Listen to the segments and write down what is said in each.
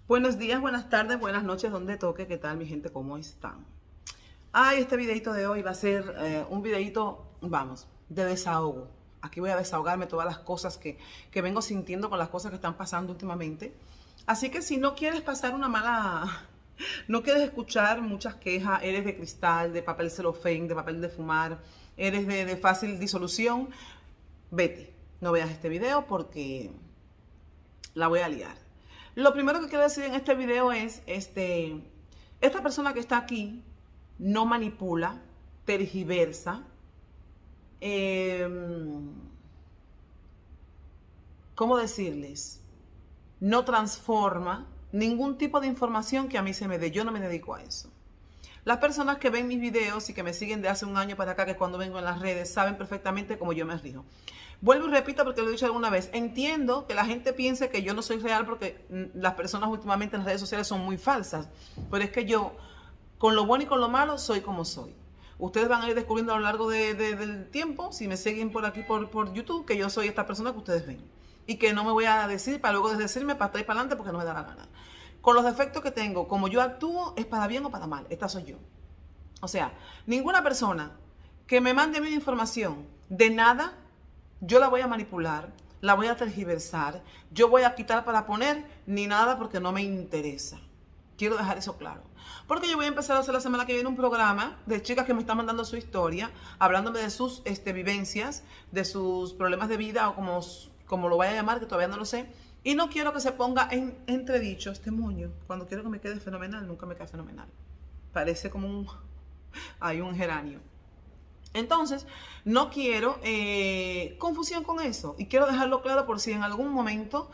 Buenos días, buenas tardes, buenas noches, donde toque. ¿Qué tal, mi gente? ¿Cómo están? Este videito de hoy va a ser un videito, vamos, de desahogo. Aquí voy a desahogarme todas las cosas que vengo sintiendo con las cosas que están pasando últimamente. Así que si no quieres pasar una mala... No quieres escuchar muchas quejas, eres de cristal, de papel celofán, de papel de fumar, eres de fácil disolución, vete. No veas este video porque la voy a liar. Lo primero que quiero decir en este video es, esta persona que está aquí no manipula, tergiversa, ¿cómo decirles? No transforma ningún tipo de información que a mí se me dé. Yo no me dedico a eso. Las personas que ven mis videos y que me siguen de hace un año para acá, que cuando vengo en las redes, saben perfectamente cómo yo me rijo. Vuelvo y repito porque lo he dicho alguna vez. Entiendo que la gente piense que yo no soy real porque las personas últimamente en las redes sociales son muy falsas. Pero es que yo, con lo bueno y con lo malo, soy como soy. Ustedes van a ir descubriendo a lo largo del tiempo, si me siguen por aquí por YouTube, que yo soy esta persona que ustedes ven. Y que no me voy a decir para luego decirme para atrás y para adelante porque no me da la gana. Con los defectos que tengo, como yo actúo, es para bien o para mal. Esta soy yo. O sea, ninguna persona que me mande mi información de nada, yo la voy a manipular, la voy a tergiversar, yo voy a quitar para poner, ni nada porque no me interesa. Quiero dejar eso claro. Porque yo voy a empezar a hacer la semana que viene un programa de chicas que me están mandando su historia, hablándome de sus vivencias, de sus problemas de vida o como lo vaya a llamar, que todavía no lo sé. Y no quiero que se ponga en entredicho este moño. Cuando quiero que me quede fenomenal, nunca me queda fenomenal. Parece como un geranio. Entonces, no quiero confusión con eso. Y quiero dejarlo claro por si en algún momento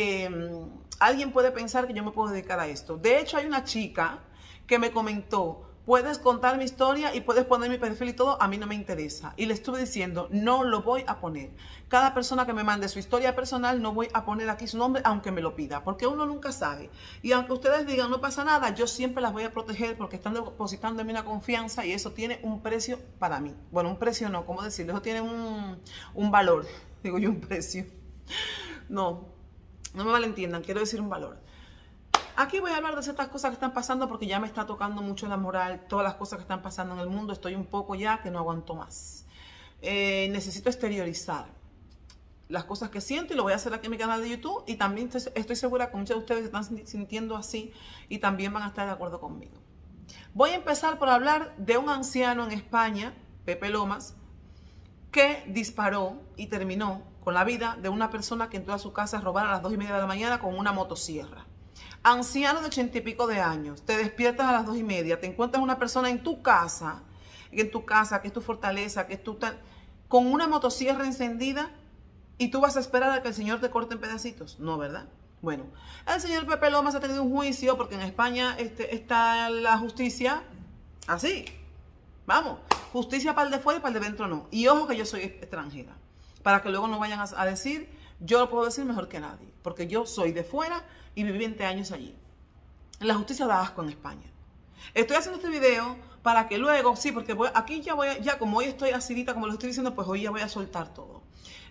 alguien puede pensar que yo me puedo dedicar a esto. De hecho, hay una chica que me comentó: puedes contar mi historia y puedes poner mi perfil y todo, a mí no me interesa. Y le estuve diciendo, no lo voy a poner. Cada persona que me mande su historia personal, no voy a poner aquí su nombre, aunque me lo pida, porque uno nunca sabe. Y aunque ustedes digan, no pasa nada, yo siempre las voy a proteger porque están depositando en mí una confianza y eso tiene un precio para mí. Bueno, un precio no, ¿cómo decirlo? Eso tiene un valor. Digo yo, un precio. No me malentiendan, quiero decir un valor. Aquí voy a hablar de ciertas cosas que están pasando porque ya me está tocando mucho la moral, todas las cosas que están pasando en el mundo. Estoy un poco ya que no aguanto más. Necesito exteriorizar las cosas que siento y lo voy a hacer aquí en mi canal de YouTube. Y también estoy segura que muchos de ustedes se están sintiendo así y también van a estar de acuerdo conmigo. Voy a empezar por hablar de un anciano en España, Pepe Lomas, que disparó y terminó con la vida de una persona que entró a su casa a robar a las 2:30 de la mañana con una motosierra. Anciano de 80 y pico de años, te despiertas a las 2:30, te encuentras una persona en tu casa, que es tu fortaleza, con una motosierra encendida y tú vas a esperar a que el señor te corte en pedacitos. No, ¿verdad? Bueno, el señor Pepe Lomas ha tenido un juicio porque en España está la justicia así. Vamos, justicia para el de fuera y para el de dentro no. Y ojo que yo soy extranjera, para que luego no vayan a decir, yo lo puedo decir mejor que nadie, porque yo soy de fuera y viví 20 años allí. La justicia da asco en España. Estoy haciendo este video para que luego, sí, porque aquí ya como hoy estoy acidita, como lo estoy diciendo, pues hoy ya voy a soltar todo.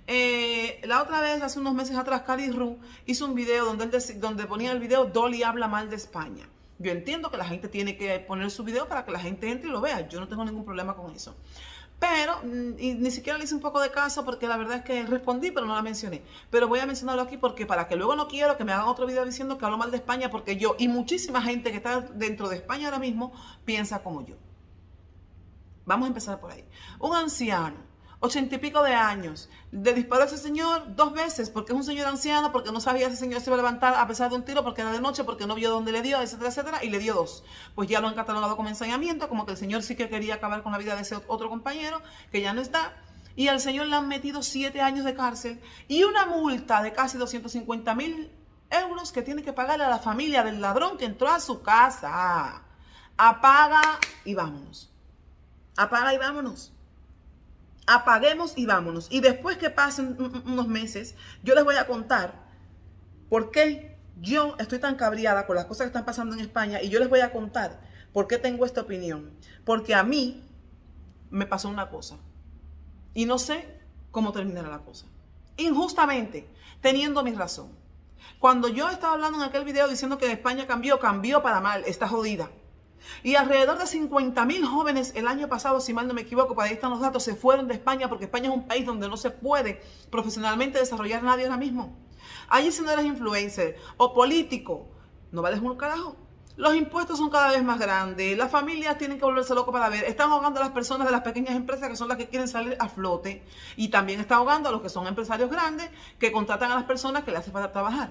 La otra vez, hace unos meses atrás, Cari Ru hizo un video donde ponía el video Dolly habla mal de España. Yo entiendo que la gente tiene que poner su video para que la gente entre y lo vea. Yo no tengo ningún problema con eso. Pero ni siquiera le hice un poco de caso porque la verdad es que respondí, pero no la mencioné. Pero voy a mencionarlo aquí porque para que luego no quiero que me hagan otro video diciendo que hablo mal de España, porque yo y muchísima gente que está dentro de España ahora mismo piensa como yo. Vamos a empezar por ahí. Un anciano, 80 y pico de años, le disparó a ese señor 2 veces porque es un señor anciano, porque no sabía si ese señor se iba a levantar a pesar de un tiro, porque era de noche, porque no vio dónde le dio, etcétera, etcétera, y le dio 2. Pues ya lo han catalogado como ensañamiento, como que el señor sí que quería acabar con la vida de ese otro compañero, que ya no está, y al señor le han metido 7 años de cárcel y una multa de casi 250.000 euros que tiene que pagarle a la familia del ladrón que entró a su casa. Apaga y vámonos. Apaga y vámonos. Apaguemos y vámonos. Y después que pasen unos meses, yo les voy a contar por qué yo estoy tan cabreada con las cosas que están pasando en España. Y yo les voy a contar por qué tengo esta opinión. Porque a mí me pasó una cosa. Y no sé cómo terminará la cosa. Injustamente, teniendo mi razón. Cuando yo estaba hablando en aquel video diciendo que España cambió para mal, está jodida. Y alrededor de 50.000 jóvenes el año pasado, si mal no me equivoco, por ahí están los datos, se fueron de España porque España es un país donde no se puede profesionalmente desarrollar nadie ahora mismo. Allí si no eres influencer o político, no vales un carajo. Los impuestos son cada vez más grandes, las familias tienen que volverse locos para ver, están ahogando a las personas de las pequeñas empresas que son las que quieren salir a flote y también está ahogando a los que son empresarios grandes que contratan a las personas que les hace falta trabajar.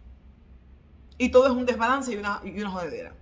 Y todo es un desbalance y una jodedera.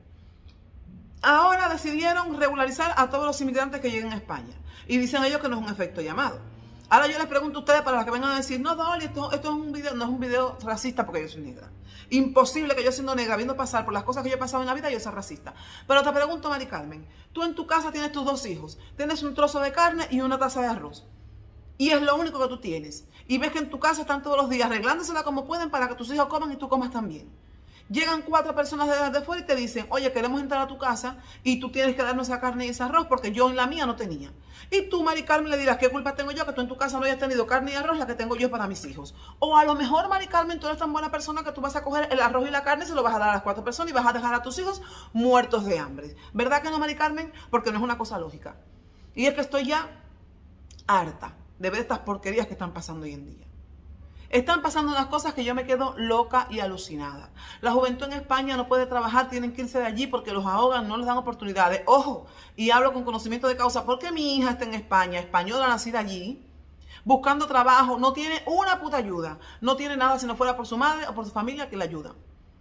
Ahora decidieron regularizar a todos los inmigrantes que lleguen a España y dicen ellos que no es un efecto llamado. Ahora yo les pregunto a ustedes para los que vengan a decir, no, Dolly, esto es un video, no es un video racista porque yo soy negra. Imposible que yo siendo negra, viendo pasar por las cosas que yo he pasado en la vida, yo sea racista. Pero te pregunto, Mari Carmen, tú en tu casa tienes tus 2 hijos, tienes un trozo de carne y una taza de arroz. Y es lo único que tú tienes. Y ves que en tu casa están todos los días arreglándosela como pueden para que tus hijos coman y tú comas también. Llegan 4 personas de fuera y te dicen, oye, queremos entrar a tu casa y tú tienes que darnos esa carne y ese arroz porque yo en la mía no tenía. Y tú, Mari Carmen, le dirás, ¿qué culpa tengo yo que tú en tu casa no hayas tenido carne y arroz la que tengo yo para mis hijos? O a lo mejor, Mari Carmen, tú eres tan buena persona que tú vas a coger el arroz y la carne y se lo vas a dar a las 4 personas y vas a dejar a tus hijos muertos de hambre. ¿Verdad que no, Mari Carmen? Porque no es una cosa lógica. Y es que estoy ya harta de ver estas porquerías que están pasando hoy en día. Están pasando unas cosas que yo me quedo loca y alucinada. La juventud en España no puede trabajar, tienen que irse de allí porque los ahogan, no les dan oportunidades. Ojo, y hablo con conocimiento de causa, porque mi hija está en España, española, nacida allí, buscando trabajo, no tiene una puta ayuda, no tiene nada si no fuera por su madre o por su familia que la ayuda.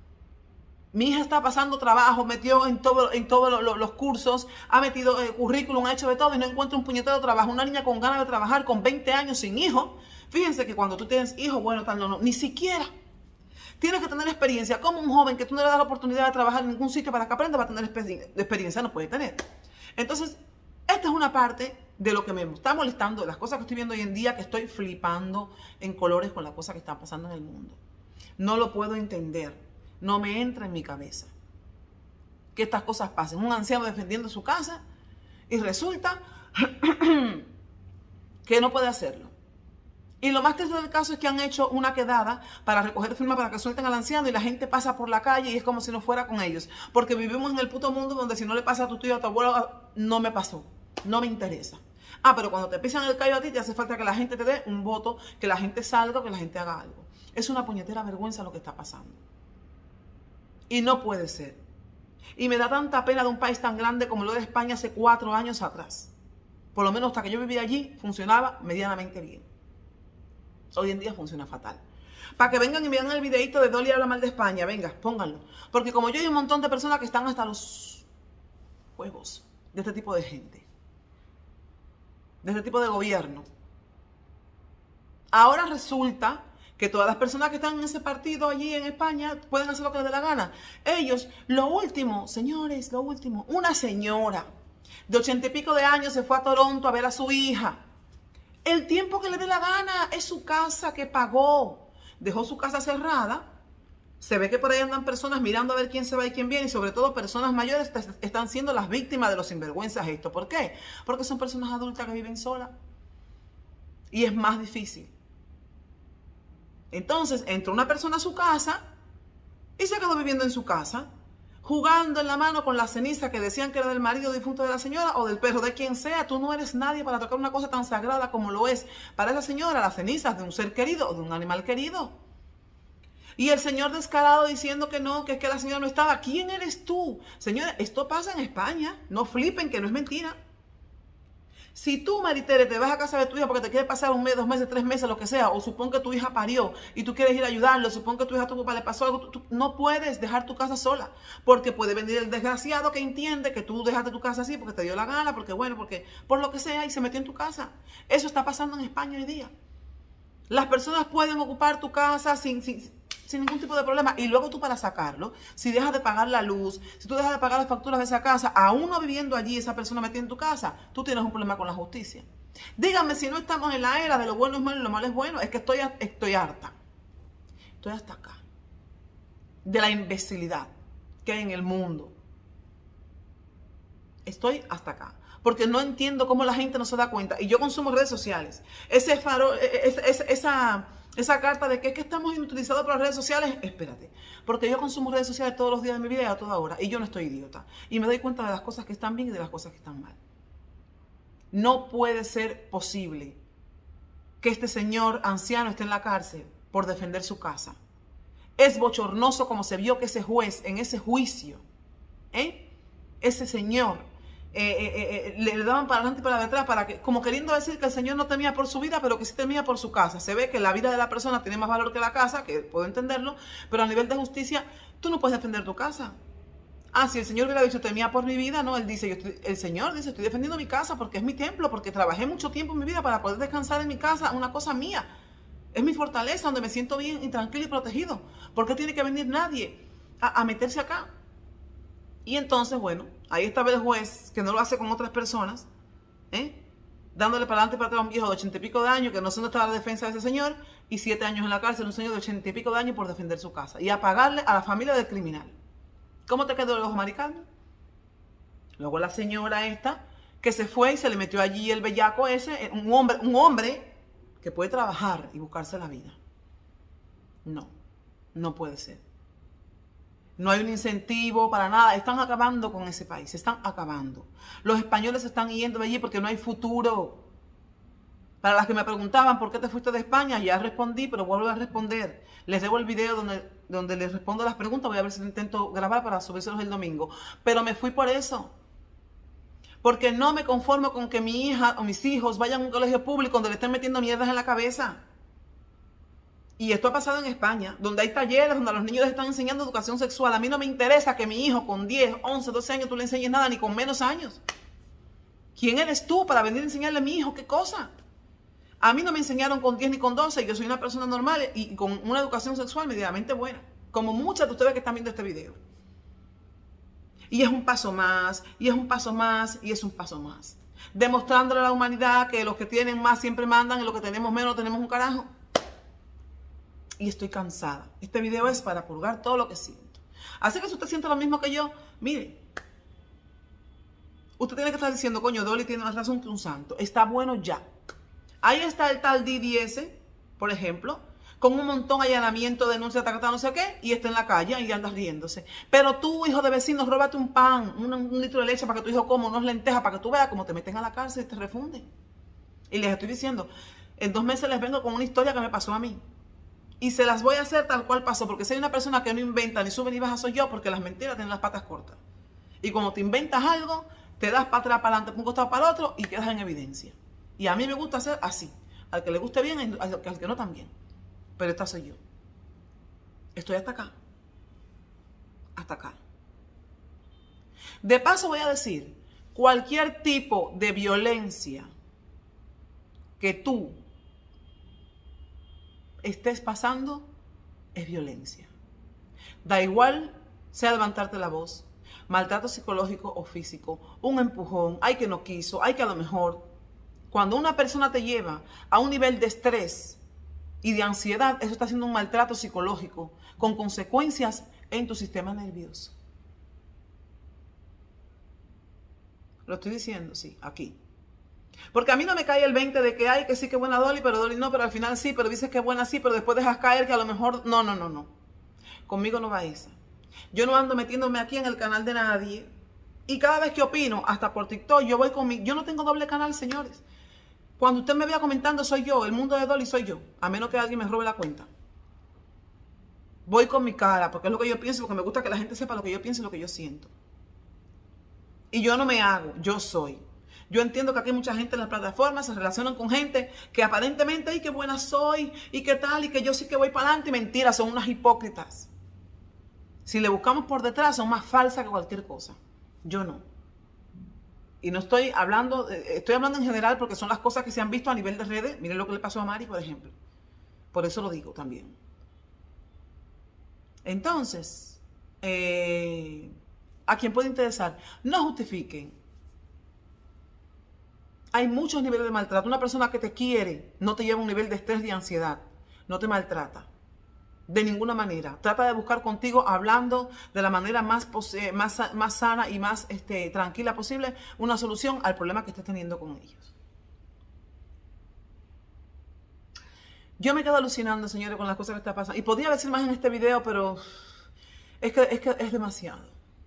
Mi hija está pasando trabajo, metió en todos los cursos, ha metido currículum, ha hecho de todo y no encuentra un puñetero de trabajo. Una niña con ganas de trabajar, con 20 años sin hijo. Fíjense que cuando tú tienes hijos, bueno, tal, no, ni siquiera tienes que tener experiencia. Como un joven que tú no le das la oportunidad de trabajar en ningún sitio para que aprenda, va a tener experiencia, no puede tener. Entonces, esta es una parte de lo que me está molestando, de las cosas que estoy viendo hoy en día, que estoy flipando en colores con las cosas que están pasando en el mundo. No lo puedo entender, no me entra en mi cabeza que estas cosas pasen. Un anciano defendiendo su casa y resulta que no puede hacerlo. Y lo más triste del caso es que han hecho una quedada para recoger firmas para que suelten al anciano y la gente pasa por la calle y es como si no fuera con ellos. Porque vivimos en el puto mundo donde si no le pasa a tu tío o a tu abuelo, no me pasó, no me interesa. Ah, pero cuando te pisan el callo a ti, te hace falta que la gente te dé un voto, que la gente salga, que la gente haga algo. Es una puñetera vergüenza lo que está pasando. Y no puede ser. Y me da tanta pena de un país tan grande como lo de España hace 4 años atrás. Por lo menos hasta que yo vivía allí, funcionaba medianamente bien. Hoy en día funciona fatal. Para que vengan y vean el videito de Dolly habla mal de España, venga, pónganlo. Porque como yo hay un montón de personas que están hasta los huevos de este tipo de gente. De este tipo de gobierno. Ahora resulta que todas las personas que están en ese partido allí en España pueden hacer lo que les dé la gana. Ellos, lo último, señores, lo último, una señora de 80 y pico de años se fue a Toronto a ver a su hija. El tiempo que le dé la gana, es su casa que pagó. Dejó su casa cerrada. Se ve que por ahí andan personas mirando a ver quién se va y quién viene. Y sobre todo personas mayores están siendo las víctimas de los sinvergüenzas esto. ¿Por qué? Porque son personas adultas que viven solas. Y es más difícil. Entonces entró una persona a su casa y se quedó viviendo en su casa. Jugando en la mano con la ceniza que decían que era del marido difunto de la señora o del perro, de quien sea. Tú no eres nadie para tocar una cosa tan sagrada como lo es para esa señora las cenizas de un ser querido o de un animal querido. Y el señor descarado diciendo que no, que es que la señora no estaba. ¿Quién eres tú? Señora, esto pasa en España. No flipen, que no es mentira. Si tú, Maritere, te vas a casa de tu hija porque te quiere pasar 1 mes, 2 meses, 3 meses, lo que sea, o supón que tu hija parió y tú quieres ir a ayudarlo, supón que tu hija a tu papá le pasó algo, tú no puedes dejar tu casa sola, porque puede venir el desgraciado que entiende que tú dejaste tu casa así porque te dio la gana, porque bueno, porque por lo que sea y se metió en tu casa. Eso está pasando en España hoy día. Las personas pueden ocupar tu casa sin ningún tipo de problema. Y luego tú para sacarlo, si dejas de pagar la luz, si tú dejas de pagar las facturas de esa casa, aún no viviendo allí esa persona metida en tu casa, tú tienes un problema con la justicia. Díganme si no estamos en la era de lo bueno es malo y lo malo es bueno. Es que estoy harta. Estoy hasta acá. De la imbecilidad que hay en el mundo. Estoy hasta acá. Porque no entiendo cómo la gente no se da cuenta. Y yo consumo redes sociales. Ese farol, Esa carta de que es que estamos inutilizados por las redes sociales, espérate, porque yo consumo redes sociales todos los días de mi vida y a toda hora, y yo no estoy idiota, y me doy cuenta de las cosas que están bien y de las cosas que están mal. No puede ser posible que este señor anciano esté en la cárcel por defender su casa. Es bochornoso como se vio que ese juez en ese juicio, ese señor, le daban para adelante y para atrás, como queriendo decir que el señor no temía por su vida, pero que sí temía por su casa. Se ve que la vida de la persona tiene más valor que la casa, que puedo entenderlo, pero a nivel de justicia, tú no puedes defender tu casa. Ah, si el señor hubiera dicho temía por mi vida, no, él dice, el señor dice, estoy defendiendo mi casa porque es mi templo, porque trabajé mucho tiempo en mi vida para poder descansar en mi casa, una cosa mía. Es mi fortaleza donde me siento bien y tranquilo y protegido. ¿Por qué tiene que venir nadie a meterse acá? Y entonces, bueno, ahí estaba el juez, que no lo hace con otras personas, dándole para adelante y para atrás a un viejo de 80 y pico de años, que no sé dónde estaba la defensa de ese señor, y 7 años en la cárcel, un señor de 80 y pico de años por defender su casa, y a pagarle a la familia del criminal. ¿Cómo te quedó el ojo, Mari Carmen? Luego la señora esta, que se fue y se le metió allí el bellaco ese, un hombre que puede trabajar y buscarse la vida. No, no puede ser. No hay un incentivo para nada. Están acabando con ese país, están acabando. Los españoles se están yendo de allí porque no hay futuro. Para las que me preguntaban por qué te fuiste de España, ya respondí, pero vuelvo a responder. Les debo el video donde les respondo las preguntas. Voy a ver si lo intento grabar para subírselos el domingo. Pero me fui por eso. Porque no me conformo con que mi hija o mis hijos vayan a un colegio público donde le estén metiendo mierdas en la cabeza. Y esto ha pasado en España, donde hay talleres donde a los niños les están enseñando educación sexual. A mí no me interesa que mi hijo con 10, 11, 12 años tú le enseñes nada, ni con menos años. ¿Quién eres tú para venir a enseñarle a mi hijo qué cosa? A mí no me enseñaron con 10 ni con 12, yo soy una persona normal y con una educación sexual medianamente buena, como muchas de ustedes que están viendo este video. Y es un paso más, y es un paso más, y es un paso más. Demostrándole a la humanidad que los que tienen más siempre mandan y los que tenemos menos tenemos un carajo. Y estoy cansada. Este video es para purgar todo lo que siento. Así que si usted siente lo mismo que yo, mire, usted tiene que estar diciendo, coño, Dolly tiene más razón que un santo. Está bueno ya. Ahí está el tal DDS, por ejemplo, con un montón de allanamiento, denuncia, no sé qué, y está en la calle y andas riéndose. Pero tú, hijo de vecinos, róbate un pan, un litro de leche para que tu hijo coma, unas lentejas para que tú veas cómo te meten a la cárcel y te refunden. Y les estoy diciendo, en 2 meses les vengo con una historia que me pasó a mí. Y se las voy a hacer tal cual pasó, porque si hay una persona que no inventa, ni sube ni baja, soy yo, porque las mentiras tienen las patas cortas. Y cuando te inventas algo, te das para atrás, para adelante, por un costado, para el otro, y quedas en evidencia. Y a mí me gusta hacer así. Al que le guste bien, al que no también. Pero esta soy yo. Estoy hasta acá. Hasta acá. De paso voy a decir, cualquier tipo de violencia que tú estés pasando es violencia. Da igual sea levantarte la voz, maltrato psicológico o físico, un empujón, ay que no quiso, ay que a lo mejor. Cuando una persona te lleva a un nivel de estrés y de ansiedad, eso está haciendo un maltrato psicológico con consecuencias en tu sistema nervioso. Lo estoy diciendo, sí, aquí. Porque a mí no me cae el 20 de que hay que sí que buena Dolly, pero Dolly no, pero al final sí, pero dices que es buena sí, pero después dejas caer que a lo mejor no. Conmigo no va esa. Yo no ando metiéndome aquí en el canal de nadie. Y cada vez que opino, hasta por TikTok, yo voy con yo no tengo doble canal, señores. Cuando usted me vea comentando, soy yo, el mundo de Dolly soy yo, a menos que alguien me robe la cuenta. Voy con mi cara, porque es lo que yo pienso, porque me gusta que la gente sepa lo que yo pienso y lo que yo siento. Y yo no me hago, yo soy. Yo entiendo que aquí mucha gente en las plataformas se relacionan con gente que aparentemente, ay, qué buena soy, y qué tal, y que yo sí que voy para adelante, y mentira, son unas hipócritas. Si le buscamos por detrás, son más falsas que cualquier cosa. Yo no. Y no estoy hablando, estoy hablando en general porque son las cosas que se han visto a nivel de redes. Miren lo que le pasó a Mari, por ejemplo. Por eso lo digo también. Entonces, ¿a quién puede interesar? No justifiquen. Hay muchos niveles de maltrato. Una persona que te quiere no te lleva a un nivel de estrés y ansiedad. No te maltrata. De ninguna manera. Trata de buscar contigo, hablando de la manera más sana y más tranquila posible, una solución al problema que estés teniendo con ellos. Yo me quedo alucinando, señores, con las cosas que están pasando. Y podría decir más en este video, pero es que es demasiado.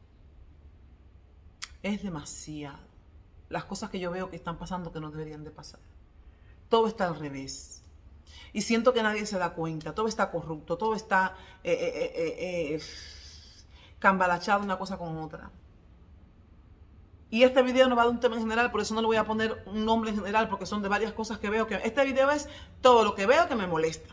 Es demasiado. Las cosas que yo veo que están pasando que no deberían de pasar. Todo está al revés. Y siento que nadie se da cuenta. Todo está corrupto. Todo está cambalachado una cosa con otra. Y este video no va de un tema en general, por eso no le voy a poner un nombre en general, porque son de varias cosas que veo. Este video es todo lo que veo que me molesta.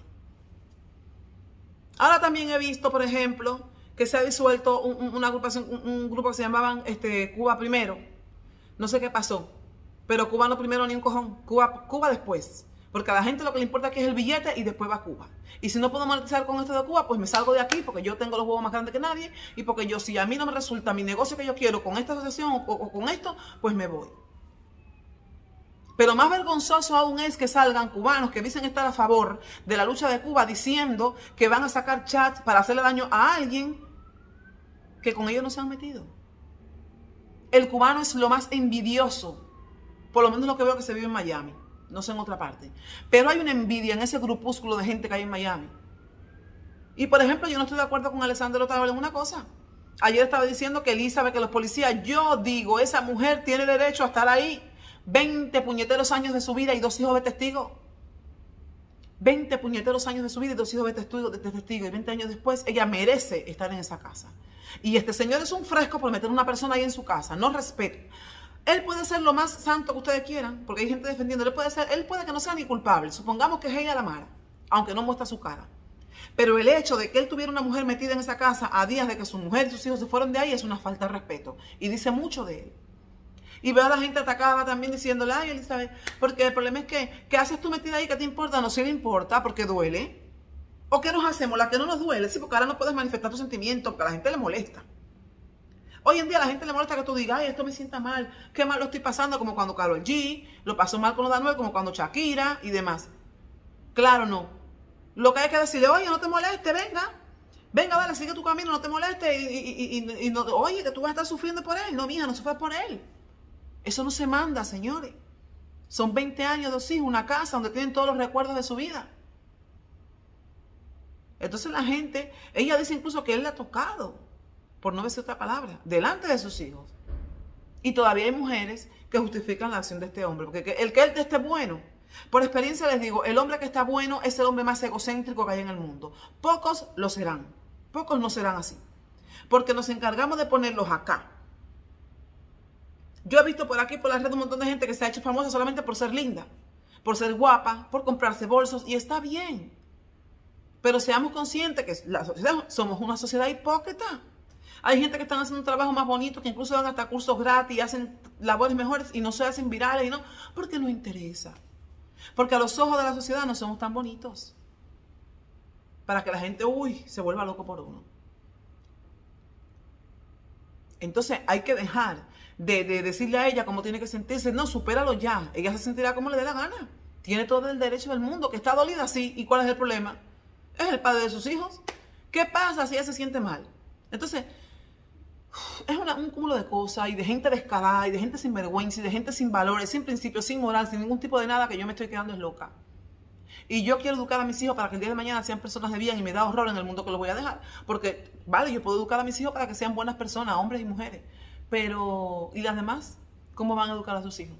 Ahora también he visto, por ejemplo, que se ha disuelto una agrupación, un grupo que se llamaban Cuba Primero. No sé qué pasó, pero Cuba no primero ni un cojón. Cuba después. Porque a la gente lo que le importa aquí es el billete y después va a Cuba. Y si no puedo monetizar con esto de Cuba, pues me salgo de aquí porque yo tengo los huevos más grandes que nadie y porque yo, si a mí no me resulta mi negocio que yo quiero con esta asociación o con esto, pues me voy. Pero más vergonzoso aún es que salgan cubanos que dicen estar a favor de la lucha de Cuba diciendo que van a sacar chats para hacerle daño a alguien que con ellos no se han metido. El cubano es lo más envidioso, por lo menos lo que veo que se vive en Miami. No sé en otra parte. Pero hay una envidia en ese grupúsculo de gente que hay en Miami. Y por ejemplo, yo no estoy de acuerdo con Alessandro Otárola en una cosa. Ayer estaba diciendo que Elizabeth, que los policías, yo digo, esa mujer tiene derecho a estar ahí 20 puñeteros años de su vida y 2 hijos de testigo. 20 puñeteros años de su vida y 2 hijos de testigo. Y 20 años después, ella merece estar en esa casa. Y este señor es un fresco por meter a una persona ahí en su casa. No respeto. Él puede ser lo más santo que ustedes quieran, porque hay gente defendiendo. Él puede que no sea ni culpable. Supongamos que es ella la mala, aunque no muestra su cara. Pero el hecho de que él tuviera una mujer metida en esa casa a días de que su mujer y sus hijos se fueron de ahí es una falta de respeto. Y dice mucho de él. Y veo a la gente atacada también diciéndole, ay, Elizabeth, porque el problema es que, ¿qué haces tú metida ahí? ¿Qué te importa? No, sí le importa, porque duele. ¿O qué nos hacemos? La que no nos duele, sí, porque ahora no puedes manifestar tus sentimientos, porque a la gente le molesta. Hoy en día a la gente le molesta que tú digas, ay, esto me sienta mal, qué mal lo estoy pasando, como cuando Karol G, lo pasó mal con los Anuel, como cuando Shakira y demás. Claro, no. Lo que hay que decirle, oye, no te moleste, venga, dale, sigue tu camino, no te moleste, y no, oye, que tú vas a estar sufriendo por él. No, mija, no sufras por él. Eso no se manda, señores. Son 20 años, 2 hijos, una casa donde tienen todos los recuerdos de su vida. Entonces la gente, ella dice incluso que él le ha tocado, por no decir otra palabra, delante de sus hijos. Y todavía hay mujeres que justifican la acción de este hombre. Porque el que él esté bueno, por experiencia les digo, el hombre que está bueno es el hombre más egocéntrico que hay en el mundo. Pocos lo serán. Pocos no serán así. Porque nos encargamos de ponerlos acá. Yo he visto por aquí, por la red, un montón de gente que se ha hecho famosa solamente por ser linda, por ser guapa, por comprarse bolsos. Y está bien. Pero seamos conscientes que la sociedad, somos una sociedad hipócrita. Hay gente que están haciendo un trabajo más bonito, que incluso dan hasta cursos gratis, hacen labores mejores y no se hacen virales, y no, porque no interesa. Porque a los ojos de la sociedad no somos tan bonitos. Para que la gente, se vuelva loco por uno. Entonces hay que dejar de decirle a ella cómo tiene que sentirse. No, supéralo ya. Ella se sentirá como le dé la gana. Tiene todo el derecho del mundo. Que está dolida, sí. ¿Y cuál es el problema? Es el padre de sus hijos. ¿Qué pasa si ella se siente mal? Entonces, es un cúmulo de cosas y de gente descarada y de gente sin vergüenza y de gente sin valores, sin principios, sin moral, sin ningún tipo de nada, que yo me estoy quedando es loca. Y yo quiero educar a mis hijos para que el día de mañana sean personas de bien, y me da horror en el mundo que los voy a dejar. Porque, vale, yo puedo educar a mis hijos para que sean buenas personas, hombres y mujeres. Pero, ¿y las demás? ¿Cómo van a educar a sus hijos?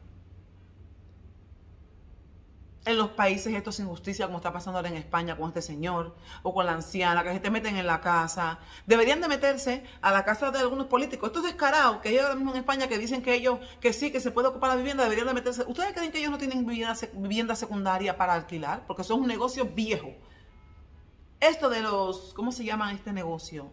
En los países esto es injusticia, como está pasando ahora en España con este señor, o con la anciana, que se te meten en la casa. Deberían de meterse a la casa de algunos políticos. Estos descarados que hay ahora mismo en España, que dicen que ellos, que sí, que se puede ocupar la vivienda, deberían de meterse. ¿Ustedes creen que ellos no tienen vivienda secundaria para alquilar? Porque eso es un negocio viejo. Esto de los, ¿cómo se llama este negocio?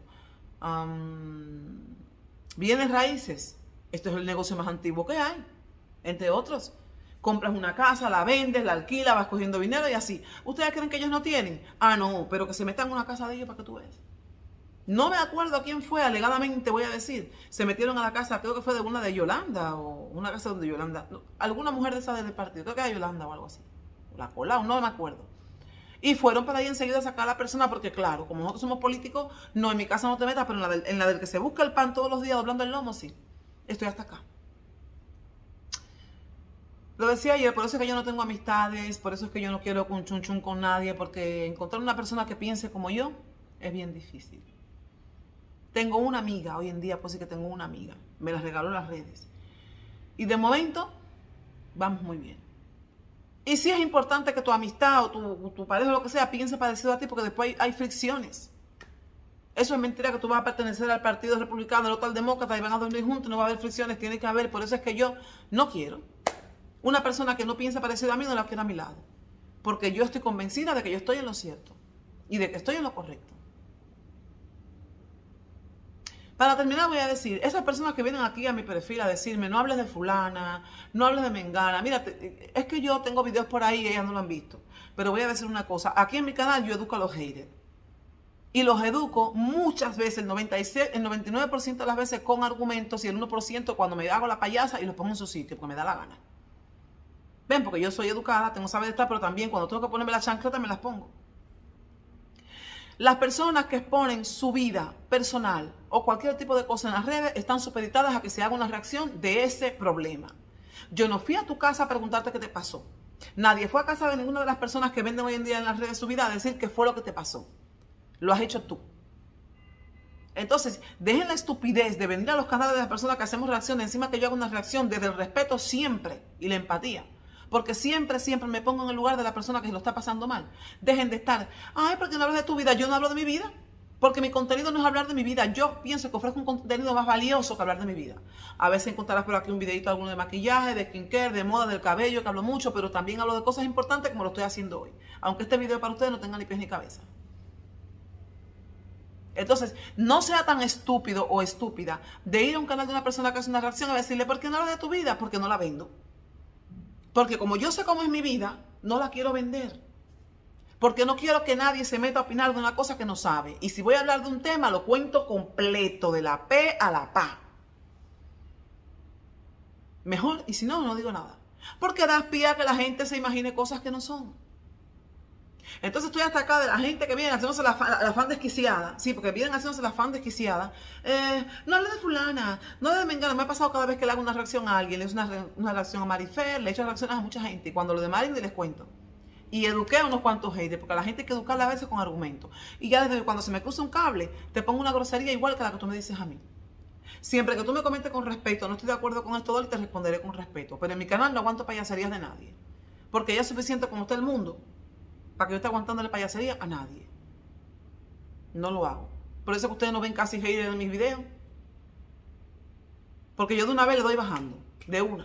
Bienes raíces. Esto es el negocio más antiguo que hay, entre otros. Compras una casa, la vendes, la alquilas, vas cogiendo dinero y así. ¿Ustedes creen que ellos no tienen? Ah, no, pero que se metan en una casa de ellos para que tú veas. No me acuerdo a quién fue, alegadamente voy a decir. Se metieron a la casa, creo que fue de una de Yolanda, o una casa donde Yolanda, no, alguna mujer de esa del partido, creo que era Yolanda o algo así. La Colau, no me acuerdo. Y fueron para ahí enseguida a sacar a la persona, porque claro, como nosotros somos políticos, no, en mi casa no te metas, pero en la del que se busca el pan todos los días doblando el lomo, sí. Estoy hasta acá. Lo decía ayer, por eso es que yo no tengo amistades, por eso es que yo no quiero un chun chun con nadie, porque encontrar una persona que piense como yo es bien difícil. Tengo una amiga, hoy en día pues sí que tengo una amiga, me la regaló en las redes. Y de momento, vamos muy bien. Y sí es importante que tu amistad o tu pareja o lo que sea piense parecido a ti, porque después hay fricciones. Eso es mentira, que tú vas a pertenecer al Partido Republicano, el otro al Demócrata, y van a dormir juntos, no va a haber fricciones, tiene que haber. Por eso es que yo no quiero una persona que no piensa parecido a mí, no la quiero a mi lado. Porque yo estoy convencida de que yo estoy en lo cierto y de que estoy en lo correcto. Para terminar voy a decir, esas personas que vienen aquí a mi perfil a decirme, no hables de fulana, no hables de mengana, mira, es que yo tengo videos por ahí y ellas no lo han visto. Pero voy a decir una cosa, aquí en mi canal yo educo a los haters. Y los educo muchas veces, el 99% de las veces con argumentos y el 1% cuando me hago la payasa y los pongo en su sitio, porque me da la gana. Ven, porque yo soy educada, tengo saber estar, pero también cuando tengo que ponerme las chancletas me las pongo. Las personas que exponen su vida personal o cualquier tipo de cosa en las redes están supeditadas a que se haga una reacción de ese problema. Yo no fui a tu casa a preguntarte qué te pasó. Nadie fue a casa de ninguna de las personas que venden hoy en día en las redes su vida a decir qué fue lo que te pasó. Lo has hecho tú. Entonces, dejen la estupidez de venir a los canales de las personas que hacemos reacciones encima que yo hago una reacción desde el respeto siempre y la empatía. Porque siempre me pongo en el lugar de la persona que se lo está pasando mal. Dejen de estar, ay, ¿por qué no hablas de tu vida? Yo no hablo de mi vida. Porque mi contenido no es hablar de mi vida. Yo pienso que ofrezco un contenido más valioso que hablar de mi vida. A veces encontrarás por aquí un videito alguno de maquillaje, de skincare, de moda, del cabello, que hablo mucho, pero también hablo de cosas importantes como lo estoy haciendo hoy. Aunque este video para ustedes no tenga ni pies ni cabeza. Entonces, no sea tan estúpido o estúpida de ir a un canal de una persona que hace una reacción a decirle, ¿por qué no hablas de tu vida? Porque no la vendo. Porque como yo sé cómo es mi vida, no la quiero vender. Porque no quiero que nadie se meta a opinar de una cosa que no sabe. Y si voy a hablar de un tema, lo cuento completo, de la P a la PA. Mejor, y si no, no digo nada. Porque das pie a que la gente se imagine cosas que no son. Entonces estoy hasta acá de la gente que viene haciéndose la fan desquiciada. Sí, porque vienen haciéndose la fan desquiciada. No hable de fulana, no hable de mengana. Me ha pasado cada vez que le hago una reacción a alguien. Le hice una reacción a Marifer, le he hecho reacciones a mucha gente. Y cuando lo de Mari les cuento. Y eduqué a unos cuantos haters, porque a la gente hay que educarla a veces con argumentos. Y ya desde cuando se me cruza un cable, te pongo una grosería igual que la que tú me dices a mí. Siempre que tú me comentes con respeto, no estoy de acuerdo con esto, te responderé con respeto. Pero en mi canal no aguanto payaserías de nadie. Porque ya es suficiente como está el mundo para que yo esté aguantándole payasería a nadie. No lo hago. Por eso es que ustedes no ven casi haters en mis videos. Porque yo de una vez le doy bajando. De una.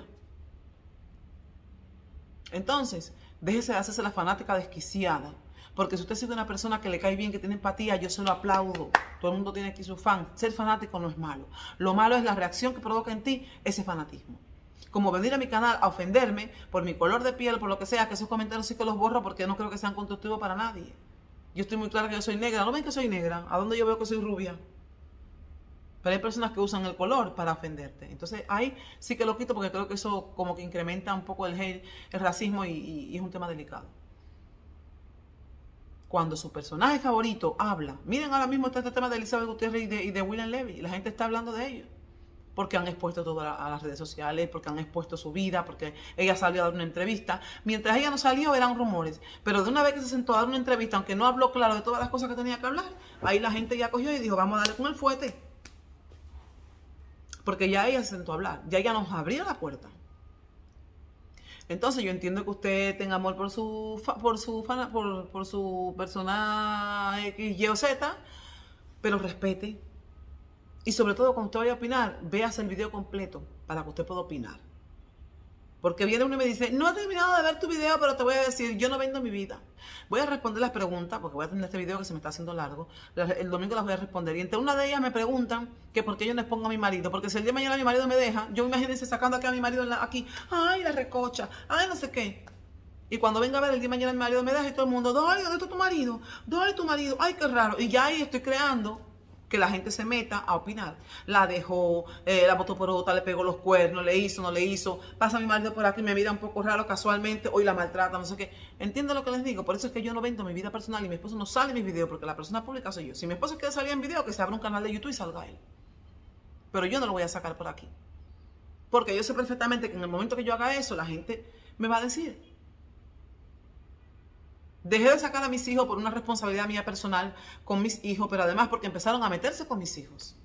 Entonces, déjese de hacerse la fanática desquiciada. Porque si usted sigue una persona que le cae bien, que tiene empatía, yo se lo aplaudo. Todo el mundo tiene aquí su fan. Ser fanático no es malo. Lo malo es la reacción que provoca en ti ese fanatismo. Como venir a mi canal a ofenderme por mi color de piel, por lo que sea, que esos comentarios sí que los borro porque no creo que sean constructivos para nadie. Yo estoy muy clara que yo soy negra. ¿No ven que soy negra? ¿A dónde yo veo que soy rubia? Pero hay personas que usan el color para ofenderte. Entonces ahí sí que lo quito porque creo que eso como que incrementa un poco el hate, el racismo y es un tema delicado. Cuando su personaje favorito habla, miren ahora mismo está este tema de Elizabeth Gutiérrez y de William Levy, la gente está hablando de ellos. Porque han expuesto todo a las redes sociales, porque han expuesto su vida, porque ella salió a dar una entrevista. Mientras ella no salió, eran rumores. Pero de una vez que se sentó a dar una entrevista, aunque no habló claro de todas las cosas que tenía que hablar, ahí la gente ya cogió y dijo, vamos a darle con el fuete. Porque ya ella se sentó a hablar, ya ella nos abría la puerta. Entonces yo entiendo que usted tenga amor por su persona X, Y o Z, pero respete. Y sobre todo, cuando usted vaya a opinar, véase el video completo para que usted pueda opinar. Porque viene uno y me dice, no he terminado de ver tu video, pero te voy a decir, yo no vendo mi vida. Voy a responder las preguntas, porque voy a tener este video que se me está haciendo largo. El domingo las voy a responder. Y entre una de ellas me preguntan que por qué yo no expongo a mi marido. Porque si el día de mañana mi marido me deja, yo imagínense sacando aquí a mi marido aquí, ay, la recocha, ay, no sé qué. Y cuando venga a ver el día de mañana mi marido me deja y todo el mundo, ay, ¿dónde está tu marido? ¿Dónde está tu marido? Ay, qué raro. Y ya ahí estoy creando que la gente se meta a opinar. La dejó, la botó por otra, le pegó los cuernos, le hizo, no le hizo. Pasa mi marido por aquí, me mira un poco raro casualmente, hoy la maltrata, no sé qué. ¿Entienden lo que les digo? Por eso es que yo no vendo mi vida personal y mi esposo no sale en mis videos, porque la persona pública soy yo. Si mi esposo quiere salir en video, que se abra un canal de YouTube y salga él. Pero yo no lo voy a sacar por aquí. Porque yo sé perfectamente que en el momento que yo haga eso, la gente me va a decir. Dejé de sacar a mis hijos por una responsabilidad mía personal con mis hijos, pero además porque empezaron a meterse con mis hijos.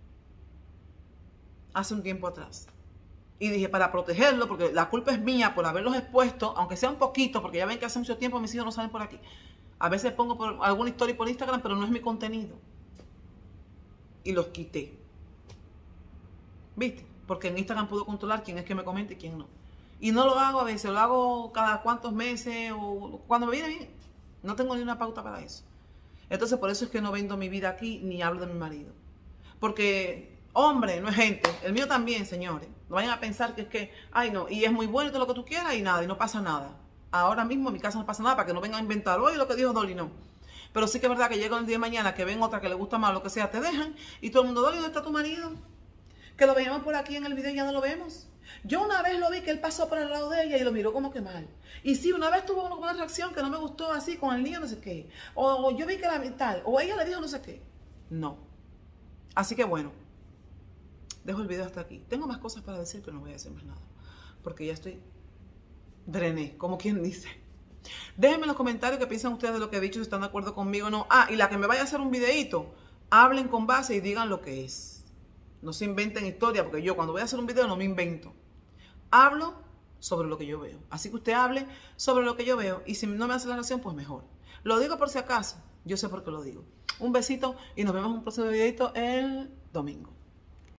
Hace un tiempo atrás. Y dije, para protegerlo, porque la culpa es mía por haberlos expuesto, aunque sea un poquito, porque ya ven que hace mucho tiempo mis hijos no salen por aquí. A veces pongo por alguna historia por Instagram, pero no es mi contenido. Y los quité. ¿Viste? Porque en Instagram puedo controlar quién es que me comenta y quién no. Y no lo hago a veces, lo hago cada cuantos meses o cuando me viene bien. No tengo ni una pauta para eso. Entonces por eso es que no vendo mi vida aquí ni hablo de mi marido. Porque, hombre, no es gente. El mío también, señores. No vayan a pensar que es que, ay no, y es muy bueno y todo lo que tú quieras y nada, y no pasa nada. Ahora mismo en mi casa no pasa nada para que no vengan a inventar, oye, lo que dijo Dolly, no. Pero sí que es verdad que llega el día de mañana que ven otra que le gusta más, lo que sea, te dejan y todo el mundo, Dolly, ¿dónde está tu marido? Que lo veíamos por aquí en el video y ya no lo vemos. Yo una vez lo vi que él pasó por el lado de ella y lo miró como que mal. Y sí, una vez tuvo una reacción que no me gustó así con el niño no sé qué. O yo vi que la tal, o ella le dijo no sé qué. No. Así que bueno, dejo el video hasta aquí. Tengo más cosas para decir, pero no voy a decir más nada. Porque ya estoy drené, como quien dice. Déjenme en los comentarios qué piensan ustedes de lo que he dicho, si están de acuerdo conmigo o no. Ah, y la que me vaya a hacer un videito, hablen con base y digan lo que es. No se inventen historia, porque yo cuando voy a hacer un video no me invento. Hablo sobre lo que yo veo. Así que usted hable sobre lo que yo veo. Y si no me hace la reacción, pues mejor. Lo digo por si acaso. Yo sé por qué lo digo. Un besito y nos vemos en un próximo videito el domingo.